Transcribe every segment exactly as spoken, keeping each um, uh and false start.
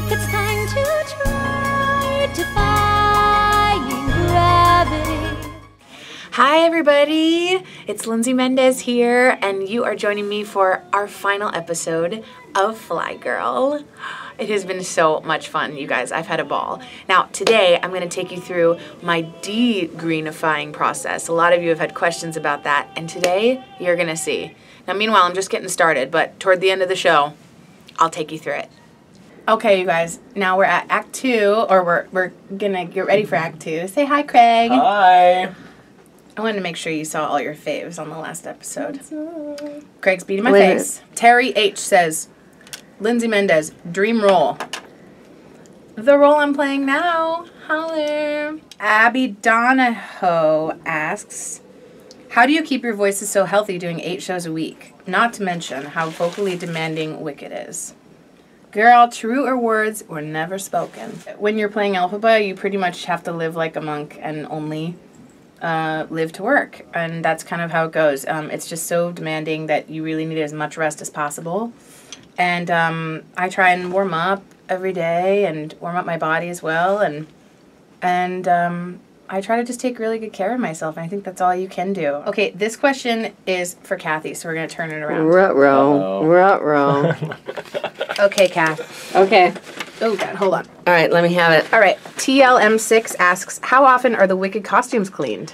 It's time to try defying gravity. Hi everybody, it's Lindsay Mendez here, and you are joining me for our final episode of Fly Girl. It has been so much fun, you guys. I've had a ball. Now, today I'm going to take you through my de-greenifying process. A lot of you have had questions about that, and today you're going to see. Now, meanwhile, I'm just getting started, but toward the end of the show, I'll take you through it. Okay, you guys, now we're at Act Two, or we're, we're going to get ready for Act Two. Say hi, Craig. Hi. I wanted to make sure you saw all your faves on the last episode. Craig's beating my Wait. face. Terry H says, Lindsay Mendez, dream role. The role I'm playing now. Holler. Abby Donahoe asks, how do you keep your voices so healthy doing eight shows a week? Not to mention how vocally demanding Wicked is. Girl, truer words were never spoken. When you're playing Elphaba, you pretty much have to live like a monk and only uh, live to work. And that's kind of how it goes. Um, it's just so demanding that you really need as much rest as possible. And um, I try and warm up every day and warm up my body as well. And and um, I try to just take really good care of myself. And I think that's all you can do. Okay, this question is for Kathy, so we're going to turn it around. Ruh-roh. Ruh-roh. Okay, Kath. Okay. Oh, God, hold on. All right, let me have it. All right, T L M six asks, how often are the Wicked costumes cleaned?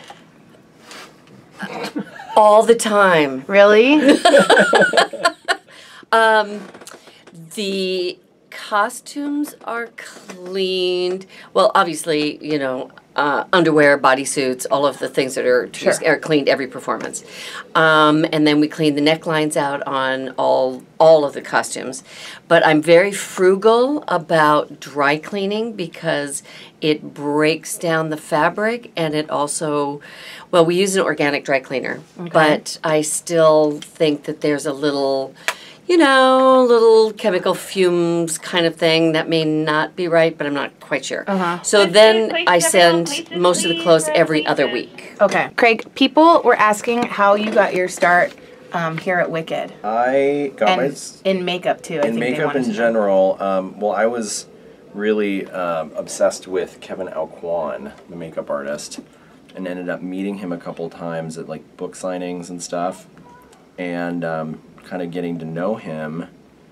All the time. Really? Um, the costumes are cleaned. Well, obviously, you know, uh, underwear, bodysuits, all of the things that are Sure. are cleaned every performance. Um, and then we clean the necklines out on all all of the costumes. But I'm very frugal about dry cleaning because it breaks down the fabric, and it also, well, we use an organic dry cleaner, Okay. but I still think that there's a little, you know, little chemical fumes kind of thing that may not be right, but I'm not quite sure. Uh-huh. So then I send most of the clothes every other week. Okay. Craig, people were asking how you got your start um, here at Wicked. I got my And s- in makeup, too. I in think they makeup wanted in to know. general. Um, well, I was really um, obsessed with Kevin Alquan, the makeup artist, and ended up meeting him a couple times at like book signings and stuff, and um, kind of getting to know him.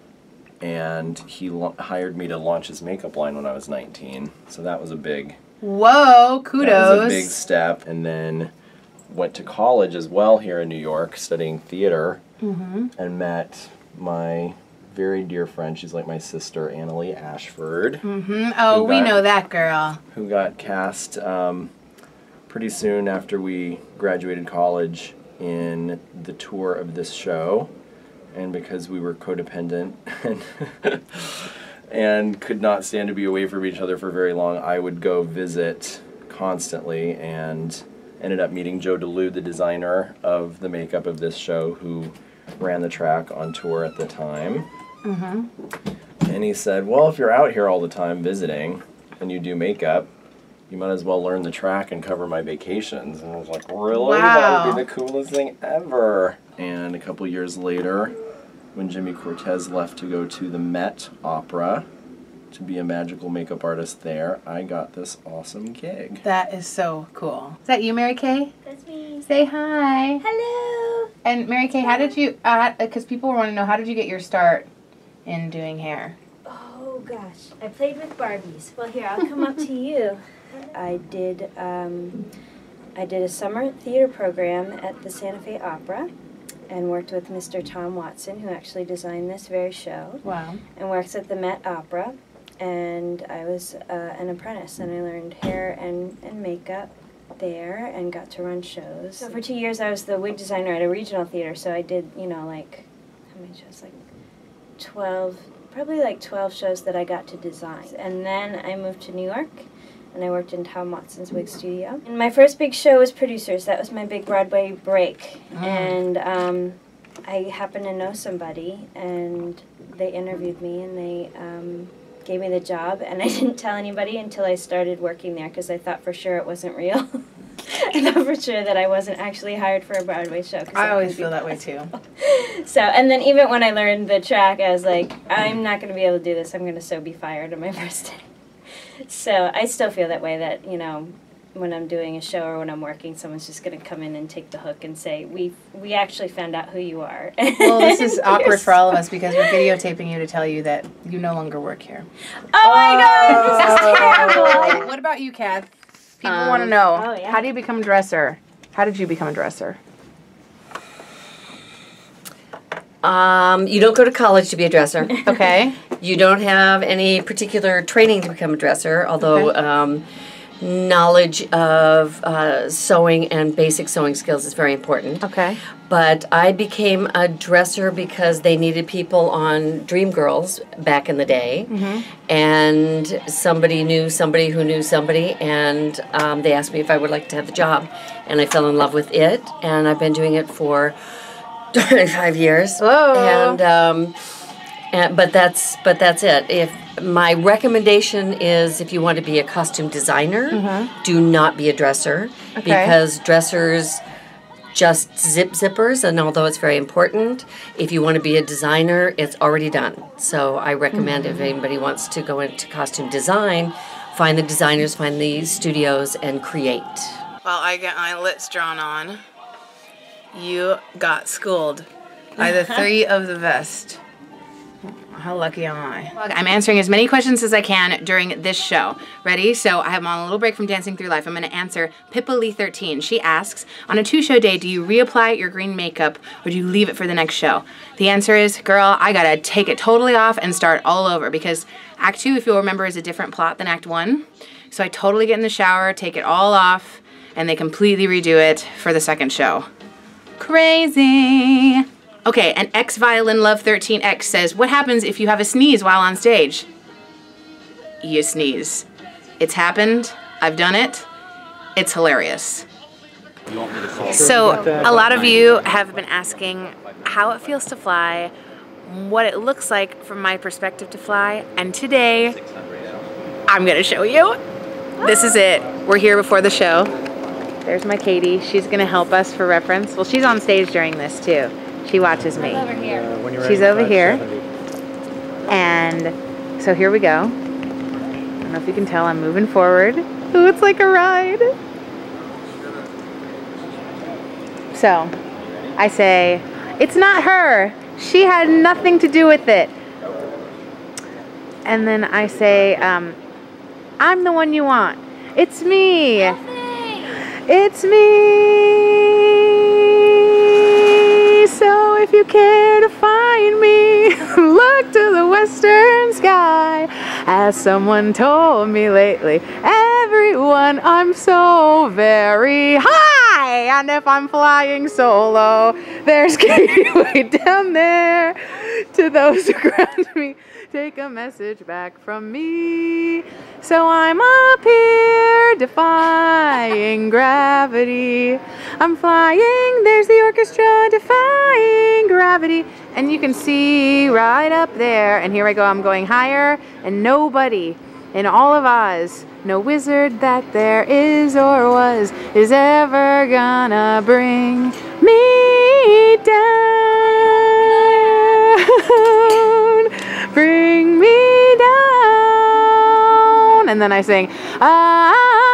And he lo- hired me to launch his makeup line when I was nineteen. So that was a big Whoa, kudos. That was a big step, and then went to college as well here in New York, studying theater, Mm-hmm. and met my very dear friend. She's like my sister, Annalie Ashford, Mm-hmm. Oh, Who we got- know that girl. who got cast um, pretty soon after we graduated college in the tour of this show, and because we were codependent and and could not stand to be away from each other for very long, I would go visit constantly, and ended up meeting Joe DeLude, the designer of the makeup of this show, who ran the track on tour at the time. Mm-hmm. And he said, well, if you're out here all the time visiting and you do makeup, you might as well learn the track and cover my vacations. And I was like, really? That Wow. would be the coolest thing ever. And a couple years later, when Jimmy Cortez left to go to the Met Opera to be a magical makeup artist there, I got this awesome gig. That is so cool. Is that you, Mary Kay? That's me. Say hi. Hello. And Mary Kay, how did you, because people want to know, how did you get your start in doing hair? Oh gosh, I played with Barbies. Well, here, I'll come up to you. I did. Um, I did a summer theater program at the Santa Fe Opera, and worked with Mister Tom Watson, who actually designed this very show, Wow. and works at the Met Opera. And I was uh, an apprentice, and I learned hair and, and makeup there, and got to run shows. So for two years, I was the wig designer at a regional theater. So I did, you know, like how many shows? Like twelve, probably like twelve shows that I got to design. And then I moved to New York, and I worked in Tom Watson's wig studio. And my first big show was Producers. That was my big Broadway break. Mm. And um, I happened to know somebody, and they interviewed me, and they um, gave me the job. And I didn't tell anybody until I started working there, because I thought for sure it wasn't real. know for sure that I wasn't actually hired for a Broadway show. 'Cause I that always could be feel that way possible. too. So, and then even when I learned the track, I was like, I'm not going to be able to do this. I'm going to so be fired on my first day. So I still feel that way, that, you know, when I'm doing a show or when I'm working, someone's just going to come in and take the hook and say, we we actually found out who you are. Well, this is awkward You're for all of us because we're videotaping you to tell you that you no longer work here. Oh my god, this is terrible. What about you, Kath? People Um, want to know, oh, yeah. how do you become a dresser? How did you become a dresser? Um, you don't go to college to be a dresser. Okay. You don't have any particular training to become a dresser, although Okay. um, knowledge of uh, sewing and basic sewing skills is very important. Okay. But I became a dresser because they needed people on Dreamgirls back in the day. Mm-hmm. And somebody knew somebody who knew somebody, and um, they asked me if I would like to have the job. And I fell in love with it, and I've been doing it for twenty-five years. Whoa. And, um, and but that's but that's it. If my recommendation is, if you want to be a costume designer, Mm-hmm. do not be a dresser, Okay. because dressers just zip zippers, and although it's very important, if you want to be a designer, it's already done. So I recommend Mm-hmm. if anybody wants to go into costume design, find the designers, find the studios, and create. Well, I got my lips drawn on. You got schooled by the three of the vest. How lucky am I? I'm answering as many questions as I can during this show. Ready? So I have on a little break from Dancing Through Life. I'm going to answer Pippa Lee thirteen. She asks, on a two-show day, do you reapply your green makeup or do you leave it for the next show? The answer is, girl, I got to take it totally off and start all over, because Act two, if you'll remember, is a different plot than Act one. So I totally get in the shower, take it all off, and they completely redo it for the second show. Crazy. Okay, and X Violin Love thirteen X says, what happens if you have a sneeze while on stage? You sneeze. It's happened. I've done it. It's hilarious. So, a lot of you have been asking how it feels to fly, what it looks like from my perspective to fly, and today, I'm gonna show you. This is it. We're here before the show. There's my Katie. She's gonna help us for reference. Well, she's on stage during this too. She watches me. Over here. She's over here. And so here we go. I don't know if you can tell, I'm moving forward. Ooh, it's like a ride. So I say, it's not her. She had nothing to do with it. And then I say, um, I'm the one you want. It's me. It's me. So if you care to find me, look to the western sky. As someone told me lately, everyone, I'm so very high. And if I'm flying solo, there's Katie way down there. To those around me, take a message back from me. So I'm up here defying gravity. I'm flying, there's the orchestra defying gravity. And you can see right up there, and here I go, I'm going higher, and nobody in all of Oz, no wizard that there is or was, is ever gonna bring me down. Bring me down. And then I sing, ah,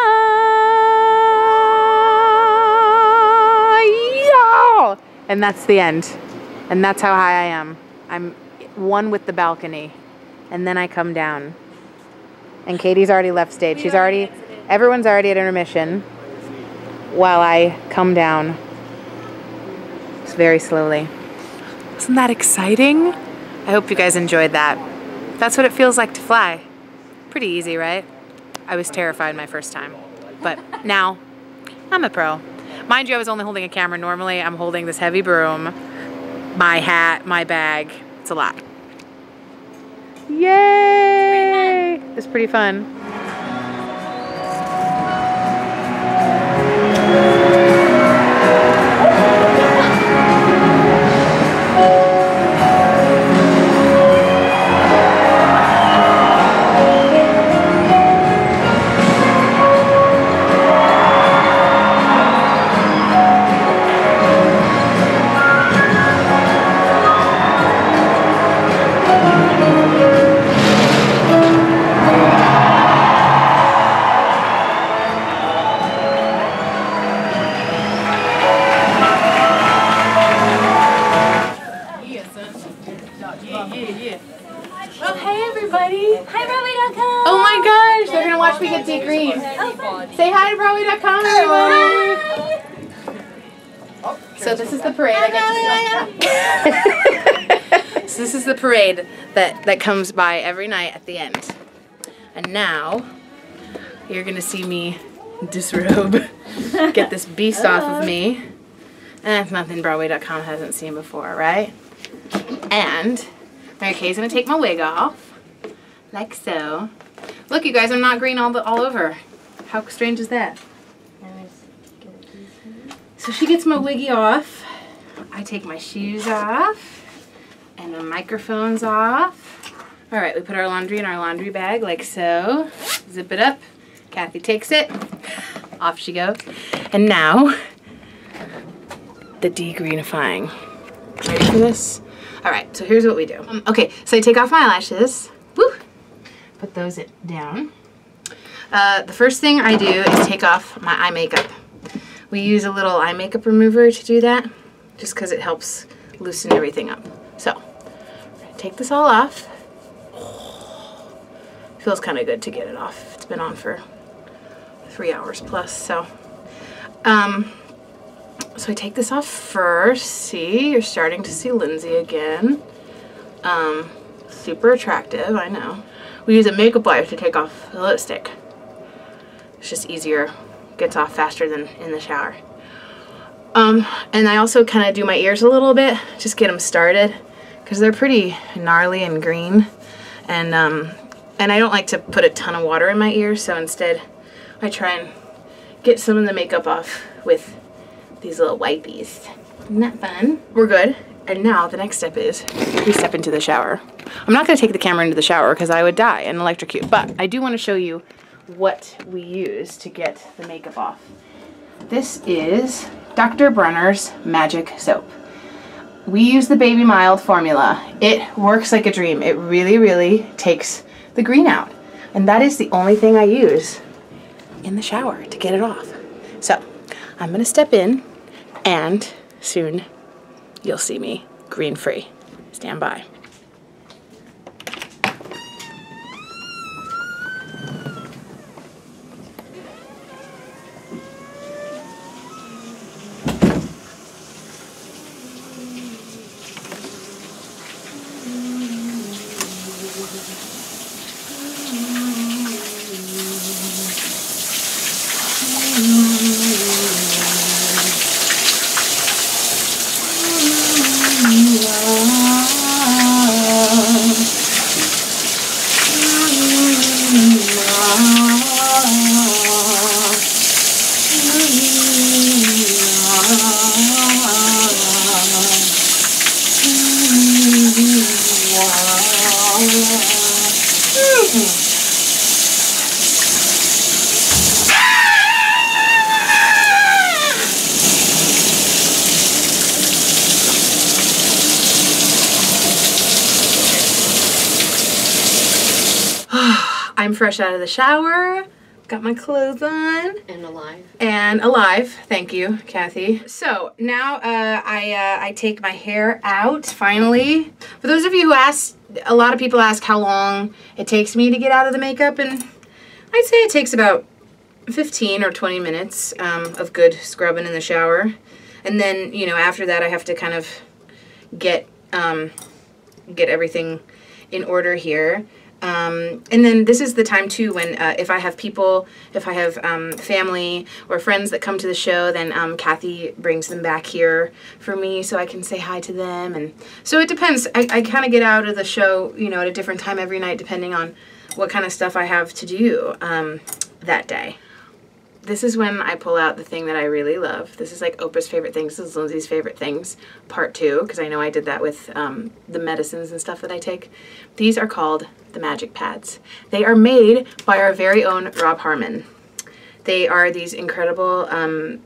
yeah. And that's the end. And that's how high I am. I'm one with the balcony. And then I come down. And Katie's already left stage. She's already, everyone's already at intermission while I come down. It's very slowly. Isn't that exciting? I hope you guys enjoyed that. That's what it feels like to fly. Pretty easy, right? I was terrified my first time. But now, I'm a pro. Mind you, I was only holding a camera. Normally, I'm holding this heavy broom, my hat, my bag. It's a lot. Yay! It's pretty fun. Well, hey everybody. Hi, Broadway dot com. Oh my gosh, they're gonna watch me get de-green. Say hi to Broadway dot com, everybody. So this is the parade. I get to So this is the parade that, that comes by every night at the end. And now, you're gonna see me disrobe, get this beast off of me. And it's nothing Broadway dot com hasn't seen before, right? And Mary Kay's gonna take my wig off, like so. Look, you guys, I'm not green all, the, all over. How strange is that? So she gets my wiggy off. I take my shoes off and the microphone's off. All right, we put our laundry in our laundry bag like so. Zip it up. Kathy takes it. Off she goes. And now, the de-greenifying. Ready for this? All right, so here's what we do. Um, okay, so I take off my eyelashes. Woo! Put those down. Uh, the first thing I do is take off my eye makeup. We use a little eye makeup remover to do that, just because it helps loosen everything up. So, take this all off. Feels kind of good to get it off. It's been on for three hours plus, so. Um, so I take this off first. See, you're starting to see Lindsay again. Um, super attractive, I know. We use a makeup wipe to take off the lipstick. It's just easier. Gets off faster than in the shower. Um, and I also kind of do my ears a little bit, just get them started, because they're pretty gnarly and green. And, um, and I don't like to put a ton of water in my ears, so instead I try and get some of the makeup off with these little wipies. Isn't that fun? We're good. And now the next step is we step into the shower. I'm not going to take the camera into the shower because I would die and electrocute, but I do want to show you what we use to get the makeup off. This is Doctor Bronner's Magic Soap. We use the Baby Mild formula. It works like a dream. It really, really takes the green out. And that is the only thing I use in the shower to get it off. So I'm gonna step in and soon you'll see me green free. Stand by. I'm fresh out of the shower, got my clothes on. And alive. And alive, thank you, Kathy. So now uh, I, uh, I take my hair out, finally. For those of you who ask, a lot of people ask how long it takes me to get out of the makeup, and I'd say it takes about fifteen or twenty minutes um, of good scrubbing in the shower. And then, you know, after that I have to kind of get, um, get everything in order here. Um, and then this is the time too when uh, if I have people, if I have um, family or friends that come to the show, then um, Kathy brings them back here for me so I can say hi to them. And so it depends. I, I kind of get out of the show, you know, at a different time every night depending on what kind of stuff I have to do um, that day. This is when I pull out the thing that I really love. This is like Oprah's favorite things. This is Lindsay's favorite things, part two, because I know I did that with um, the medicines and stuff that I take. These are called the Magic Pads. They are made by our very own Rob Harmon. They are these incredible um,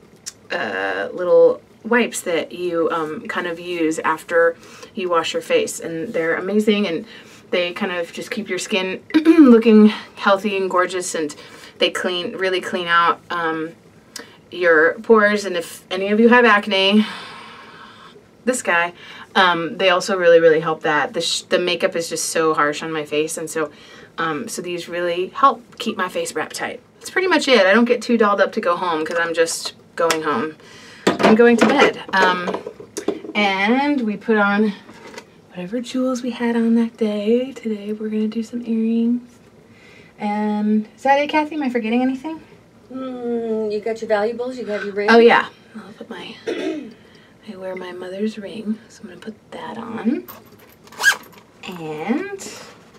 uh, little wipes that you um, kind of use after you wash your face, and they're amazing, and they kind of just keep your skin looking healthy and gorgeous, and they clean, really clean out um, your pores. And if any of you have acne, this guy Um, they also really, really help that. The, sh the makeup is just so harsh on my face, and so um, so these really help keep my face wrapped tight. That's pretty much it. I don't get too dolled up to go home because I'm just going home. I'm going to bed. Um, and we put on whatever jewels we had on that day. Today we're going to do some earrings. And is that it, Kathy? Am I forgetting anything? Mm, you got your valuables? You got your ring? Oh, yeah. I'll put my... I wear my mother's ring, so I'm going to put that on. And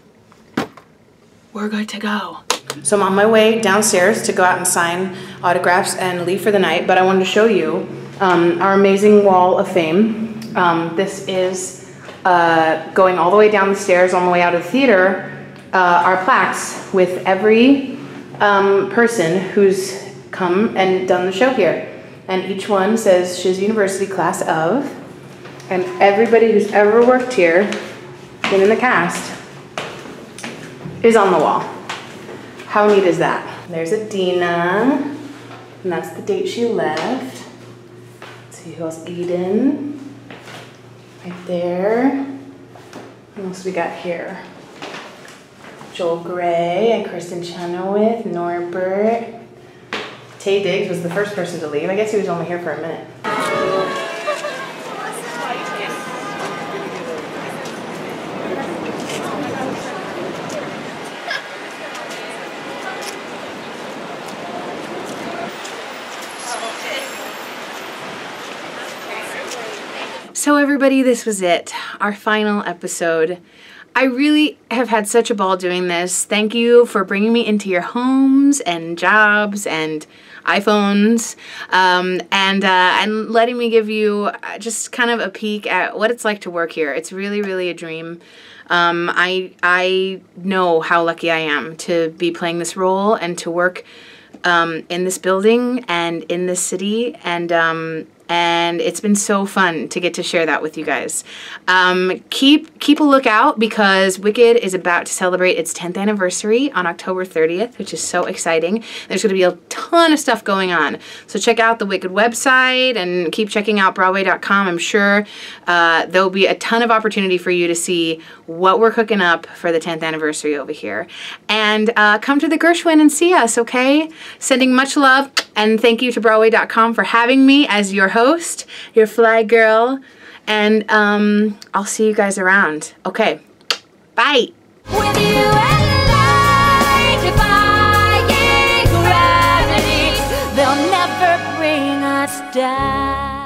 we're good to go. So I'm on my way downstairs to go out and sign autographs and leave for the night, but I wanted to show you um, our amazing wall of fame. Um, this is uh, going all the way down the stairs on the way out of the theater, uh, our plaques with every um, person who's come and done the show here. And each one says Shiz University class of, and everybody who's ever worked here, been in the cast, is on the wall. How neat is that? There's Adina, and that's the date she left. Let's see who else, Eden, right there. What else we got here? Joel Gray and Kristen Chenoweth, Norbert. Tay Diggs was the first person to leave. I guess he was only here for a minute. So everybody, this was it. Our final episode. I really have had such a ball doing this. Thank you for bringing me into your homes and jobs and iPhones, um, and uh, and letting me give you just kind of a peek at what it's like to work here. It's really, really a dream. Um, I I know how lucky I am to be playing this role and to work um, in this building and in this city, and um, and it's been so fun to get to share that with you guys. Um, keep keep a lookout because Wicked is about to celebrate its tenth anniversary on October thirtieth, which is so exciting. There's going to be a ton of stuff going on. So check out the Wicked website and keep checking out Broadway dot com. I'm sure uh, there'll be a ton of opportunity for you to see what we're cooking up for the tenth anniversary over here. And uh, come to the Gershwin and see us, okay? Sending much love, and thank you to Broadway dot com for having me as your host, your fly girl, and um, I'll see you guys around. Okay, bye. With you and I defying gravity, they'll never bring us down.